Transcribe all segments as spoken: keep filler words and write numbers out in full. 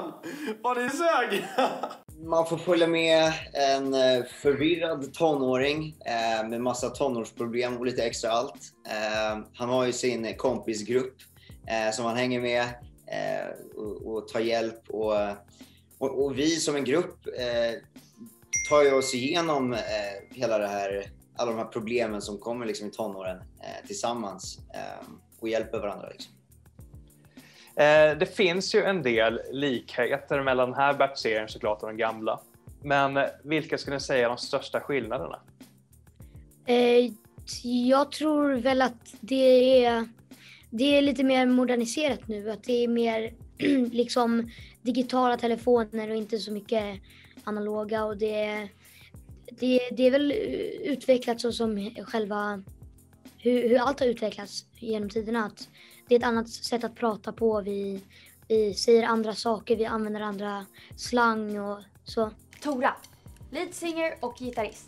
fan! Vad ni sög! Man får följa med en förvirrad tonåring eh, med massa tonårsproblem och lite extra allt. Eh, han har ju sin kompisgrupp eh, som han hänger med eh, och, och tar hjälp. Och, och, och vi som en grupp eh, tar ju oss igenom eh, hela det här, alla de här problemen som kommer liksom i tonåren eh, tillsammans eh, och hjälper varandra. Liksom. Eh, det finns ju en del likheter mellan den här Bert-serien såklart och den gamla. Men eh, vilka skulle ni säga är de största skillnaderna? Eh, jag tror väl att det är, det är lite mer moderniserat nu. Att det är mer liksom digitala telefoner och inte så mycket analoga. Och det, det, det är väl utvecklat så som själva hur, hur allt har utvecklats genom tiderna. Att det är ett annat sätt att prata på. Vi, vi säger andra saker, vi använder andra slang och så. Tora, lead singer och gitarrist.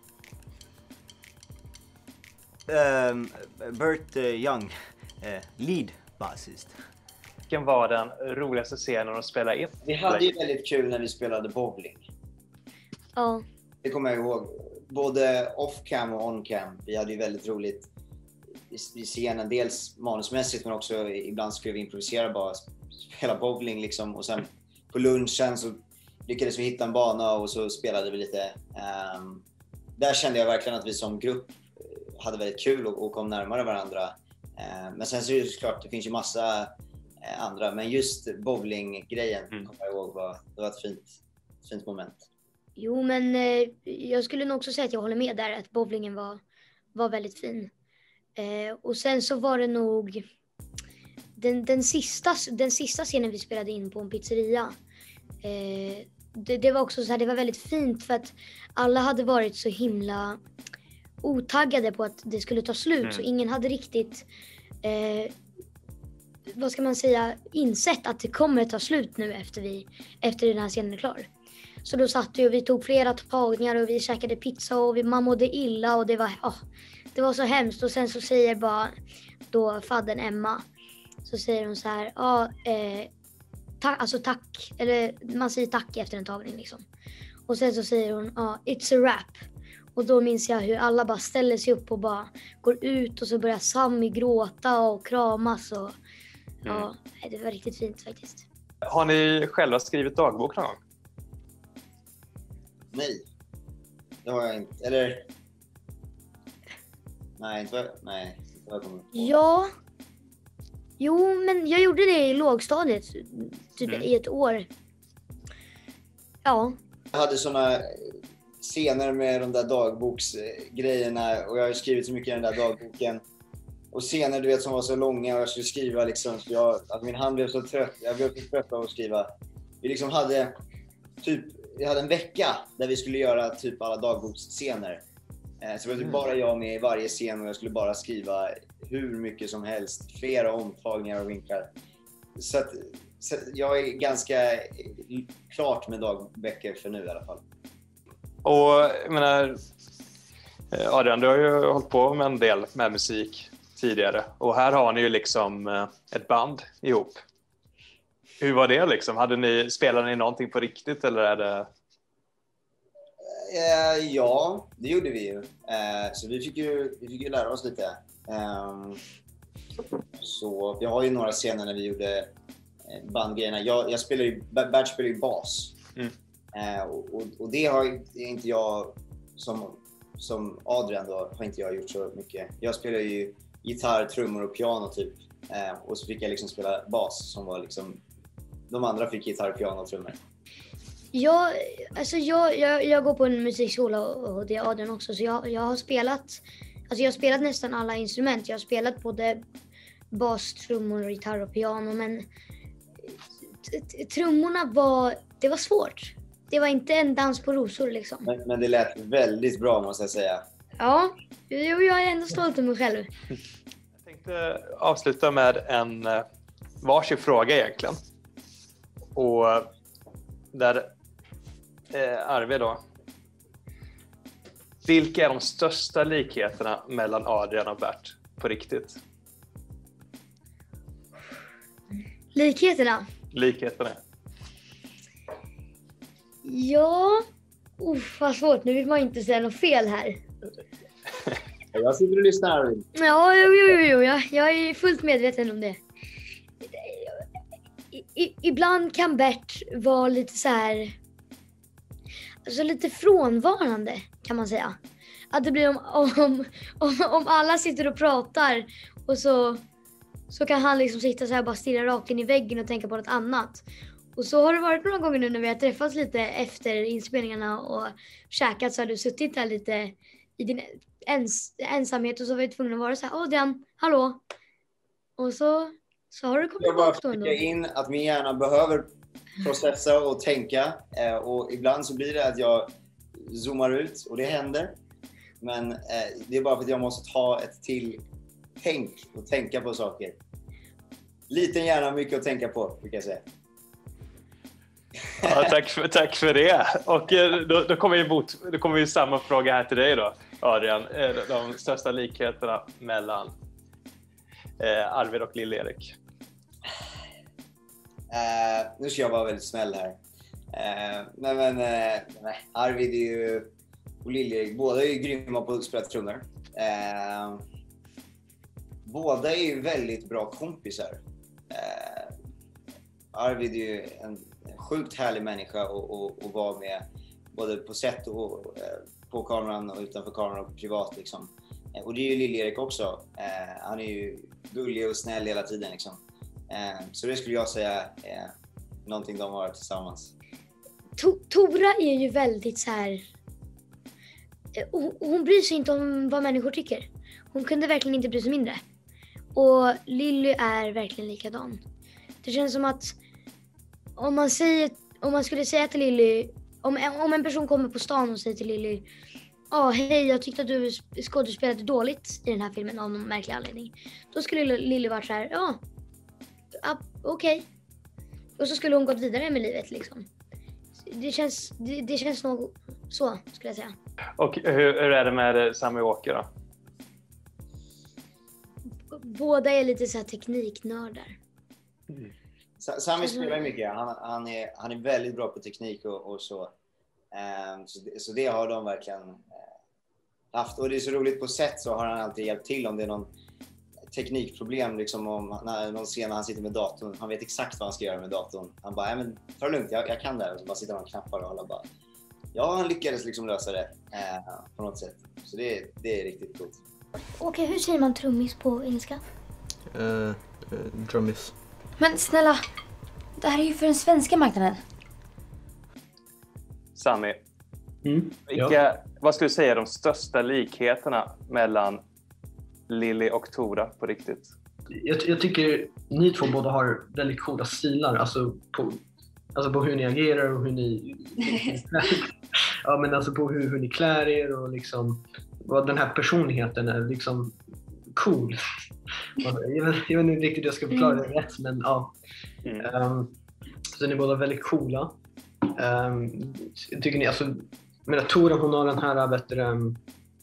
Um, Bert uh, Young, uh, lead bassist. Vilken var den roligaste scenen de spelade in? Vi hade ju väldigt kul när vi spelade bowling. Ja. Det kommer jag ihåg. Både off-cam och on-cam. Vi hade ju väldigt roligt i scenen. Dels manusmässigt men också ibland skulle vi improvisera bara. Spela bowling liksom. Och sen på lunchen så lyckades vi hitta en bana och så spelade vi lite. Um, där kände jag verkligen att vi som grupp hade väldigt kul och, och kom närmare varandra. Uh, men sen så är det såklart, det finns ju massa uh, andra. Men just bowling-grejen mm. kommer jag ihåg var, det var ett fint, fint moment. Jo, men eh, jag skulle nog också säga att jag håller med där. Att bowlingen var, var väldigt fin. Eh, och sen så var det nog den, den, sista, den sista scenen vi spelade in på en pizzeria. Eh, det, det var också så här, det var väldigt fint för att alla hade varit så himla otaggade på att det skulle ta slut. Mm. Så ingen hade riktigt, eh, vad ska man säga, insett att det kommer ta slut nu efter, vi, efter den här scenen är klar. Så då satt vi och vi tog flera tagningar och vi käkade pizza och vi, man mådde illa och det var, oh, det var så hemskt. Och sen så säger bara då fadden Emma, så säger hon så här, ja, eh, ta, alltså tack, eller man säger tack efter en tagning liksom. Och sen så säger hon, ja, it's a wrap. Och då minns jag hur alla bara ställer sig upp och bara går ut och så börjar Sammy gråta och kramas och ja, mm. det var riktigt fint faktiskt. Har ni själva skrivit dagbok någon gång? Nej, det har jag inte. Eller... Nej, inte vad... Nej, inte vad jag kommer på. Ja. Jo, men jag gjorde det i lågstadiet. Typ mm. i ett år. Ja. Jag hade såna scener med de där dagboksgrejerna. Och jag har skrivit så mycket i den där dagboken. Och scener, du vet, som var så långa. Och jag skulle skriva liksom... Så jag, att min hand blev så trött. Jag blev så trött av att skriva. Vi liksom hade typ... Vi hade en vecka där vi skulle göra typ alla dagboksscener. Eh, så det var typ bara jag med i varje scen och jag skulle bara skriva hur mycket som helst. Flera omtagningar och vinklar. Så, att, så jag är ganska klart med dagböcker för nu i alla fall. Och jag menar, Adrian, du har ju hållit på med en del med musik tidigare. Och här har ni ju liksom ett band ihop. Hur var det liksom? Hade ni, spelade ni någonting på riktigt eller är det... Uh, ja, det gjorde vi ju. Uh, så vi fick ju, vi fick ju lära oss lite. Um, så vi har ju några scener när vi gjorde bandgrejerna. Jag, jag spelar ju, Bert spelar ju bas. Mm. Uh, och, och det har det är inte jag som, som Adrian då, har inte jag gjort så mycket. Jag spelar ju gitarr, trummor och piano typ. Uh, och så fick jag liksom spela bas som var liksom... De andra fick gitarr, piano och trummor. Ja, alltså jag, jag, jag går på en musikskola och det är Adrian också. Så jag, jag har spelat, alltså jag har spelat nästan alla instrument. Jag har spelat både bas, trummor, gitarr och piano. Men trummorna var, det var svårt. Det var inte en dans på rosor liksom. Men, men det lät väldigt bra måste jag säga. Ja, jag är ändå stolt över mig själv. Jag tänkte avsluta med en varsin fråga egentligen. Och där eh, Arve då. Vilka är de största likheterna mellan Adrian och Bert på riktigt? Likheterna? Likheterna. Ja, uff vad svårt. Nu vill man inte säga något fel här. Jag sitter och lyssnar, Arvid. Ja, jo, jo, jo, jag, jag är fullt medveten om det. I, i, ibland kan Bert vara lite så här, alltså lite frånvarande kan man säga. Att det blir om, om, om, om alla sitter och pratar och så, så kan han liksom sitta så här bara stirra rakt in i väggen och tänka på något annat. Och så har det varit några gånger nu när vi har träffats lite efter inspelningarna och käkat, så har du suttit där lite i din ens, ensamhet och så var vi tvungna att vara så här: Adrian, hallå? Och så, så har du kommit Jag bara bort då ändå. flika in att min hjärna behöver processa och tänka. Eh, och ibland så blir det att jag zoomar ut och det händer. Men eh, det är bara för att jag måste ta ett till tänk och tänka på saker. Liten hjärna, mycket att tänka på, brukar jag säga. Ja, tack, för, tack för det. Och eh, då, då kommer vi mot, då kommer vi samma fråga här till dig då, Adrian. Eh, De största likheterna mellan eh, Arvid och Lill-Erik. Uh, nu ska jag vara väldigt snäll här. Uh, nej men uh, nej. Arvid är ju, och Lill-Erik, båda är ju grymma på att spela trummor. Uh, båda är ju väldigt bra kompisar. Uh, Arvid är ju en sjukt härlig människa att vara med, både på set och uh, på kameran och utanför kameran och privat liksom. Uh, och det är ju Lill-Erik också. Uh, han är ju gullig och snäll hela tiden liksom. Eh, så det skulle jag säga är någonting de har tillsammans. To- Tora är ju väldigt så här. eh, Hon, hon bryr sig inte om vad människor tycker. Hon kunde verkligen inte bry sig mindre. Och Lilly är verkligen likadan. Det känns som att om man säger, om man skulle säga till Lilly, om, om en person kommer på stan och säger till Lilly: ja, oh, hej, jag tyckte att du skådespelade dåligt i den här filmen av någon märklig anledning. Då skulle Lilly vara så här: ja, ah, okej. Okay. Och så skulle hon gått vidare med livet liksom. Det känns, det, det känns nog så, skulle jag säga. Och hur, hur är det med Sami och Åke då? Båda är lite så här tekniknördar. Mm. Sami spelar mycket. Han, han, är, han är väldigt bra på teknik och, och så. Um, så, det, så det har de verkligen uh, haft. Och det är så roligt, på set så har han alltid hjälpt till om det är någon teknikproblem, liksom om när någon scen han sitter med datorn. Han vet exakt vad han ska göra med datorn. Han bara, nej men ta det lugnt, jag, jag kan det här. Och så bara sitter han och knappar och alla bara, ja, han lyckades liksom lösa det eh, på något sätt. Så det, det är riktigt coolt. Okej, okay, hur säger man trummis på engelska? Uh, uh, drummis. Men snälla, det här är ju för den svenska marknaden. Sami, Mm, vilka, ja. vad skulle du säga är de största likheterna mellan Lilly och Tora på riktigt? Jag, jag tycker ni två båda har väldigt coola stilar, alltså på, alltså på hur ni agerar och hur ni ja, men alltså på hur, hur ni klär er och liksom vad den här personligheten är liksom cool. Jag vet, jag vet inte riktigt hur jag ska förklara det rätt, men ja. Mm. Um, så ni är båda väldigt coola. Um, tycker ni, alltså, men Tora, hon har den här bättre um,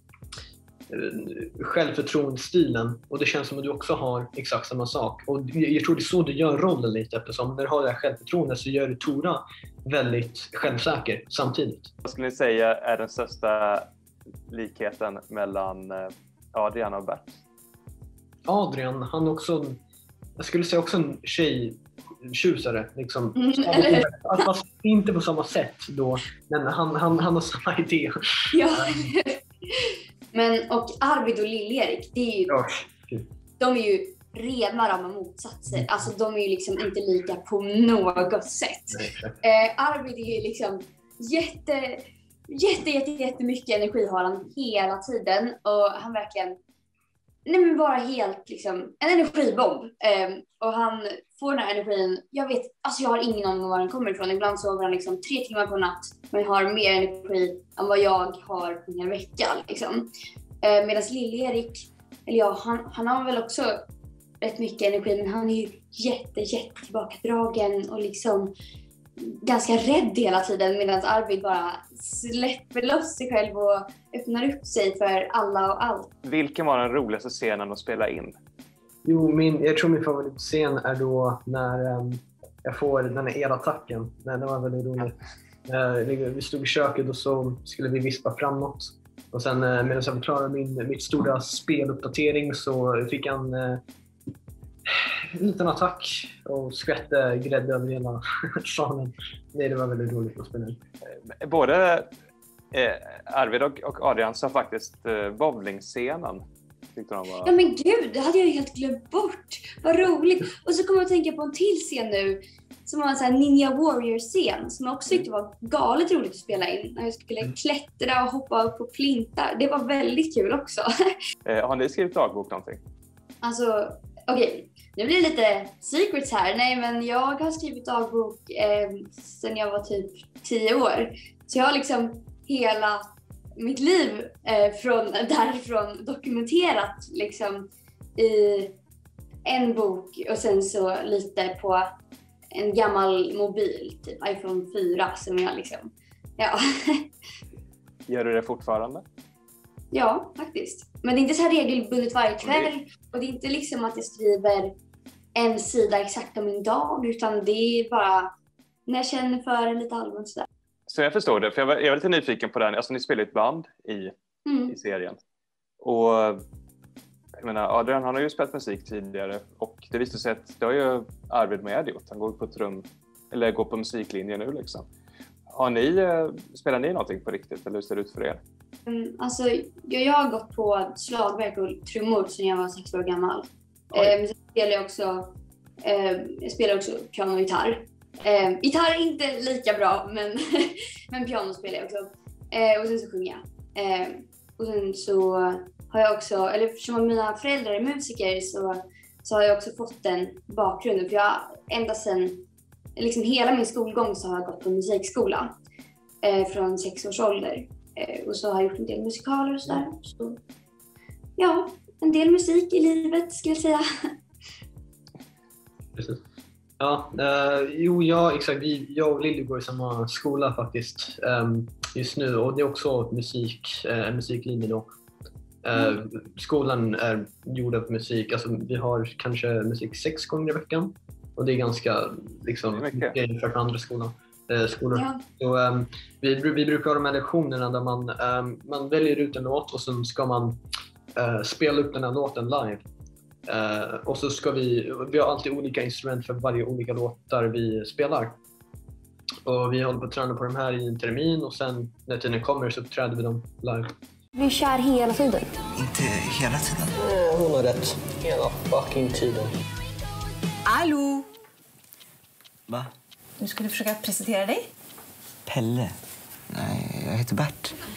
självförtroende-stilen, och det känns som att du också har exakt samma sak. Och jag tror det är så du gör rollen lite, eftersom när du har det här självförtroendet så gör du Tora väldigt självsäker samtidigt. Vad skulle ni säga är den största likheten mellan Adrian och Bert? Adrian, han är också, jag skulle säga också en tjejtjusare liksom. Mm, fast inte på samma sätt då, men han, han, han har samma idé. Ja. Men och Arvid och Lill-Erik, det är ju, Ja. de är ju rena rama motsatser. Alltså de är ju liksom inte lika på något sätt. Eh, Arvid är ju liksom jätte, jätte, jätte, jättemycket energi har han hela tiden. Och han verkligen, nej men bara helt liksom en energibomb. Eh, och han får den här energin, jag vet, alltså jag har ingen aning om var den kommer ifrån. Ibland sover han liksom tre timmar på natt, men har mer energi än vad jag har på en hel vecka liksom. Eh, Medan Lill-Erik, eller ja, han, han har väl också rätt mycket energi, men han är ju jätte, jätte tillbakadragen och liksom ganska rädd hela tiden, medan Arvid bara släpper loss sig själv och öppnar upp sig för alla och allt. Vilken var den roligaste scenen att spela in? Jo, min, jag tror min favoritscen är då när um, jag får den här elattacken. Nej, det var väldigt roligt. Vi stod i köket och så skulle vi vispa framåt. Och sen medan jag förklarade min, mitt stora speluppdatering så fick han eh, en liten attack och skvätte grädde över hela salen. Nej, det var väldigt roligt att spela. Både eh, Arvid och, och Adrian sa faktiskt eh, bowlingscenen. Tyckte de var... Ja men gud, det hade jag helt glömt bort. Vad roligt. Och så kommer jag att tänka på en till scen nu. Som var en sån här Ninja Warrior-scen. Som jag också tyckte var galet roligt att spela in. När jag skulle mm. klättra och hoppa upp på plintar. Det var väldigt kul också. Eh, har ni skrivit dagbok någonting? Alltså, okej. Okay. Nu blir det lite secrets här. Nej, men jag har skrivit dagbok eh, sedan jag var typ tio år. Så jag har liksom hela mitt liv eh, från, därifrån dokumenterat liksom, i en bok. Och sen så lite på en gammal mobil, typ iPhone fyra som jag liksom, ja. Gör du det fortfarande? Ja, faktiskt. Men det är inte så här regelbundet varje kväll. Och det är inte liksom att jag skriver en sida exakt om min dag. Utan det är bara när jag känner för en lite allmänt sådär. Så jag förstår det. För jag var, jag var lite nyfiken på den. Alltså ni spelar ett band i, mm. i serien. Och jag menar, Adrian han har ju spelat musik tidigare. Och det visade sig att det har ju Arvid med gjort. Han går på ett rum, eller går på musiklinjen nu liksom. Har ni, spelar ni någonting på riktigt? Eller hur ser det ut för er? Mm, alltså, jag, jag har gått på slagverk och trummor sedan jag var sex år gammal. Eh, så spelar jag också, eh, jag spelar också piano och gitarr. Eh, gitarr är inte lika bra, men, men piano spelar jag också. Eh, och sen så sjunger jag. Eh, och sen så har jag också, eller eftersom mina föräldrar är musiker så, så har jag också fått den bakgrunden. För jag ända sedan, liksom hela min skolgång så har jag gått på musikskola. Eh, från sex års ålder. Och så har jag gjort en del musikaler och sådär. Så, ja, en del musik i livet skulle jag säga. Precis. Ja, eh, jo, ja, exakt. Vi, jag och Lilly går i samma skola faktiskt um, just nu. Och det är också musik, en uh, musiklinje då. Uh, mm. Skolan är gjord av musik. Alltså, vi har kanske musik sex gånger i veckan. Och det är ganska liksom, mycket jämfört med andra skolan. Skolor. Ja. Så, um, vi, vi brukar ha de här lektionerna där man, um, man väljer ut en låt och sen ska man uh, spela upp den här låten live. Uh, och så ska vi, vi har alltid olika instrument för varje olika låtar vi spelar. Och vi håller på att träna på de här i en termin och sen när tiden kommer så uppträder vi dem live. Vi är kär hela tiden. Inte hela tiden. Eh, hon har rätt. Hela fucking tiden. Hallå! Va? Du skulle försöka presentera dig? Pelle. Nej, jag heter Bert.